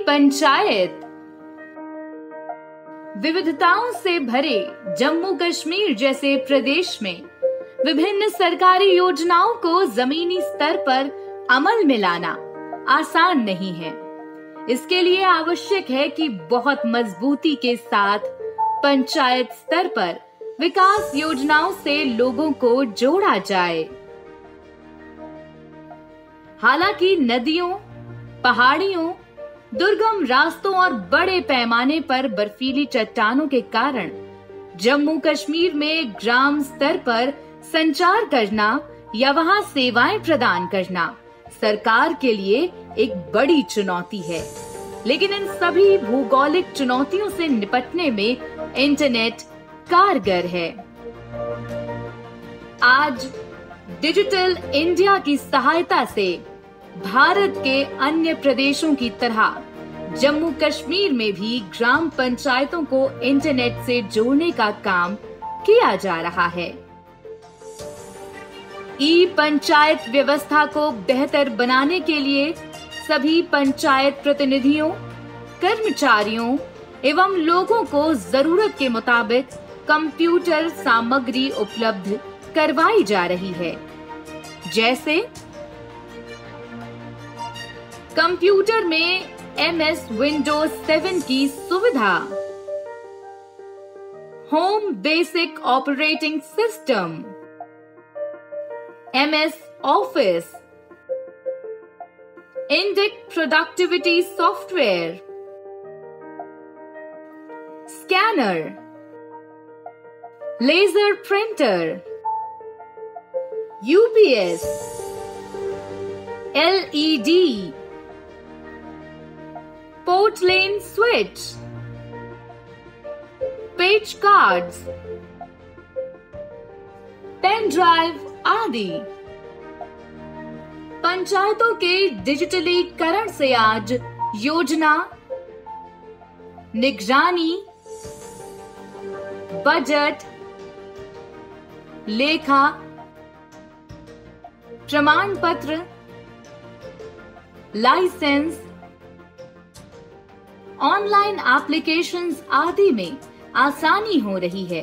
पंचायत। विविधताओं से भरे जम्मू कश्मीर जैसे प्रदेश में विभिन्न सरकारी योजनाओं को जमीनी स्तर पर अमल में लाना आसान नहीं है। इसके लिए आवश्यक है कि बहुत मजबूती के साथ पंचायत स्तर पर विकास योजनाओं से लोगों को जोड़ा जाए। हालांकि नदियों, पहाड़ियों, दुर्गम रास्तों और बड़े पैमाने पर बर्फीली चट्टानों के कारण जम्मू कश्मीर में ग्राम स्तर पर संचार करना या वहां सेवाएं प्रदान करना सरकार के लिए एक बड़ी चुनौती है। लेकिन इन सभी भौगोलिक चुनौतियों से निपटने में इंटरनेट कारगर है। आज डिजिटल इंडिया की सहायता से भारत के अन्य प्रदेशों की तरह जम्मू कश्मीर में भी ग्राम पंचायतों को इंटरनेट से जोड़ने का काम किया जा रहा है। ई पंचायत व्यवस्था को बेहतर बनाने के लिए सभी पंचायत प्रतिनिधियों, कर्मचारियों एवं लोगों को जरूरत के मुताबिक कंप्यूटर सामग्री उपलब्ध करवाई जा रही है। जैसे कंप्यूटर में MS Windows 7 की सुविधा, home basic operating system, MS office, Indic productivity software, scanner, laser printer, UPS, LED, port LAN switch, page cards, pen drive आदि। पंचायतों के डिजिटलीकरण से आज योजना, निगरानी, बजट, लेखा, प्रमाण पत्र, लाइसेंस, ऑनलाइन एप्लीकेशंस आदि में आसानी हो रही है।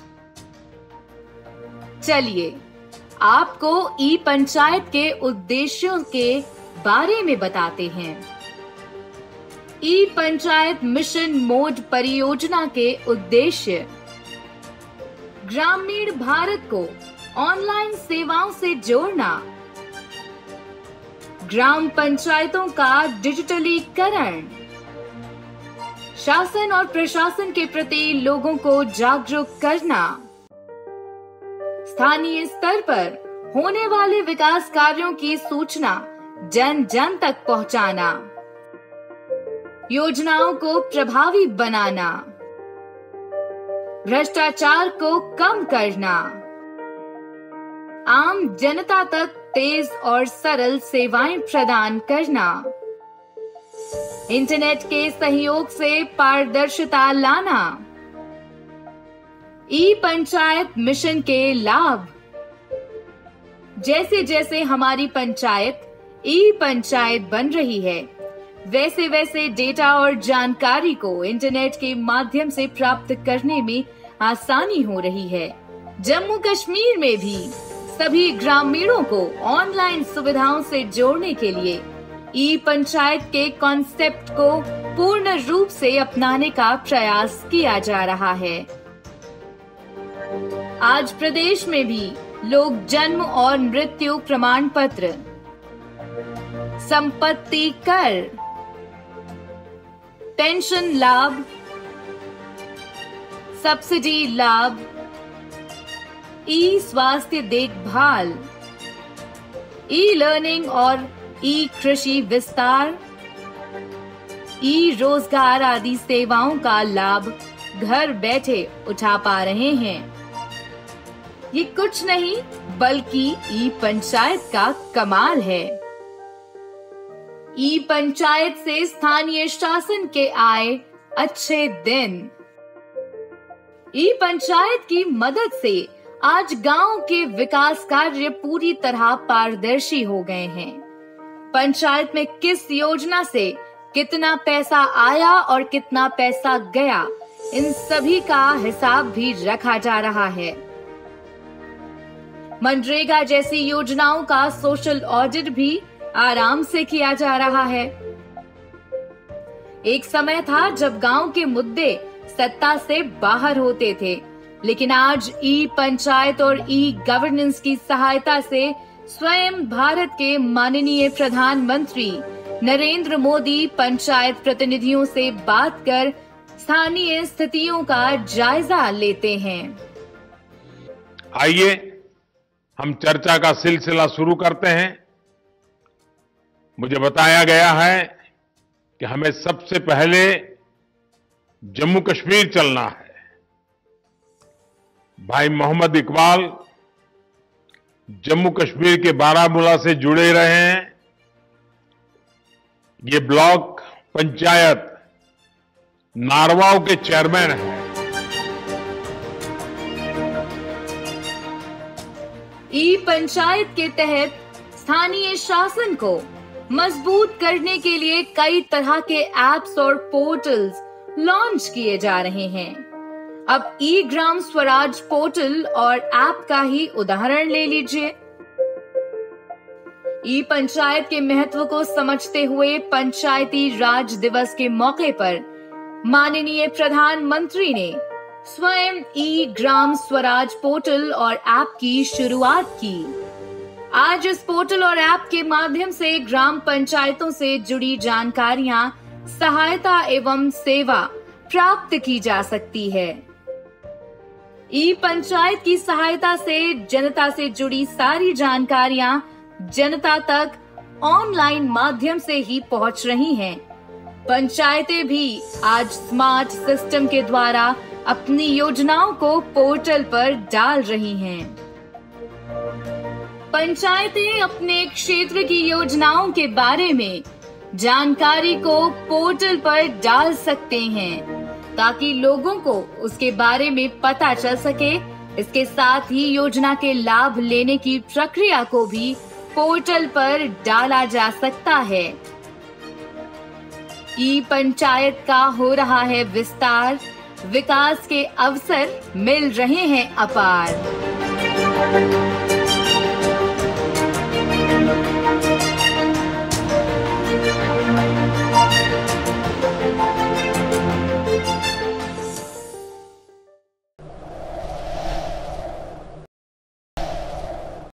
चलिए आपको ई पंचायत के उद्देश्यों के बारे में बताते हैं। ई पंचायत मिशन मोड परियोजना के उद्देश्य ग्रामीण भारत को ऑनलाइन सेवाओं से जोड़ना, ग्राम पंचायतों का डिजिटलीकरण, शासन और प्रशासन के प्रति लोगों को जागरूक करना, स्थानीय स्तर पर होने वाले विकास कार्यों की सूचना जन जन तक पहुंचाना, योजनाओं को प्रभावी बनाना, भ्रष्टाचार को कम करना, आम जनता तक तेज और सरल सेवाएं प्रदान करना, इंटरनेट के सहयोग से पारदर्शिता लाना, ई पंचायत मिशन के लाभ। जैसे जैसे हमारी पंचायत ई पंचायत बन रही है, वैसे वैसे डेटा और जानकारी को इंटरनेट के माध्यम से प्राप्त करने में आसानी हो रही है। जम्मू कश्मीर में भी सभी ग्रामीणों को ऑनलाइन सुविधाओं से जोड़ने के लिए ई पंचायत के कॉन्सेप्ट को पूर्ण रूप से अपनाने का प्रयास किया जा रहा है। आज प्रदेश में भी लोग जन्म और मृत्यु प्रमाण पत्र, संपत्ति कर, पेंशन लाभ, सब्सिडी लाभ, ई स्वास्थ्य देखभाल, ई लर्निंग और ई कृषि विस्तार, ई रोजगार आदि सेवाओं का लाभ घर बैठे उठा पा रहे हैं। ये कुछ नहीं बल्कि ई पंचायत का कमाल है। ई पंचायत से स्थानीय शासन के आए अच्छे दिन। ई पंचायत की मदद से आज गांव के विकास कार्य पूरी तरह पारदर्शी हो गए हैं। पंचायत में किस योजना से कितना पैसा आया और कितना पैसा गया, इन सभी का हिसाब भी रखा जा रहा है। मनरेगा जैसी योजनाओं का सोशल ऑडिट भी आराम से किया जा रहा है। एक समय था जब गांव के मुद्दे सत्ता से बाहर होते थे, लेकिन आज ई पंचायत और ई गवर्नेंस की सहायता से स्वयं भारत के माननीय प्रधानमंत्री नरेंद्र मोदी पंचायत प्रतिनिधियों से बात कर स्थानीय स्थितियों का जायजा लेते हैं। आइए हम चर्चा का सिलसिला शुरू करते हैं। मुझे बताया गया है कि हमें सबसे पहले जम्मू कश्मीर चलना है। भाई मोहम्मद इकबाल जम्मू कश्मीर के बारामूला से जुड़े रहे हैं। ये ब्लॉक पंचायत नारवाव के चेयरमैन हैं। ई पंचायत के तहत स्थानीय शासन को मजबूत करने के लिए कई तरह के एप्स और पोर्टल्स लॉन्च किए जा रहे हैं। अब ई ग्राम स्वराज पोर्टल और ऐप का ही उदाहरण ले लीजिए। ई पंचायत के महत्व को समझते हुए पंचायती राज दिवस के मौके पर माननीय प्रधानमंत्री ने स्वयं ई ग्राम स्वराज पोर्टल और ऐप की शुरुआत की। आज इस पोर्टल और ऐप के माध्यम से ग्राम पंचायतों से जुड़ी जानकारियां, सहायता एवं सेवा प्राप्त की जा सकती है। ई पंचायत की सहायता से जनता से जुड़ी सारी जानकारियां जनता तक ऑनलाइन माध्यम से ही पहुंच रही हैं। पंचायतें भी आज स्मार्ट सिस्टम के द्वारा अपनी योजनाओं को पोर्टल पर डाल रही हैं। पंचायतें अपने क्षेत्र की योजनाओं के बारे में जानकारी को पोर्टल पर डाल सकते हैं ताकि लोगों को उसके बारे में पता चल सके। इसके साथ ही योजना के लाभ लेने की प्रक्रिया को भी पोर्टल पर डाला जा सकता है। ई पंचायत का हो रहा है विस्तार, विकास के अवसर मिल रहे हैं अपार।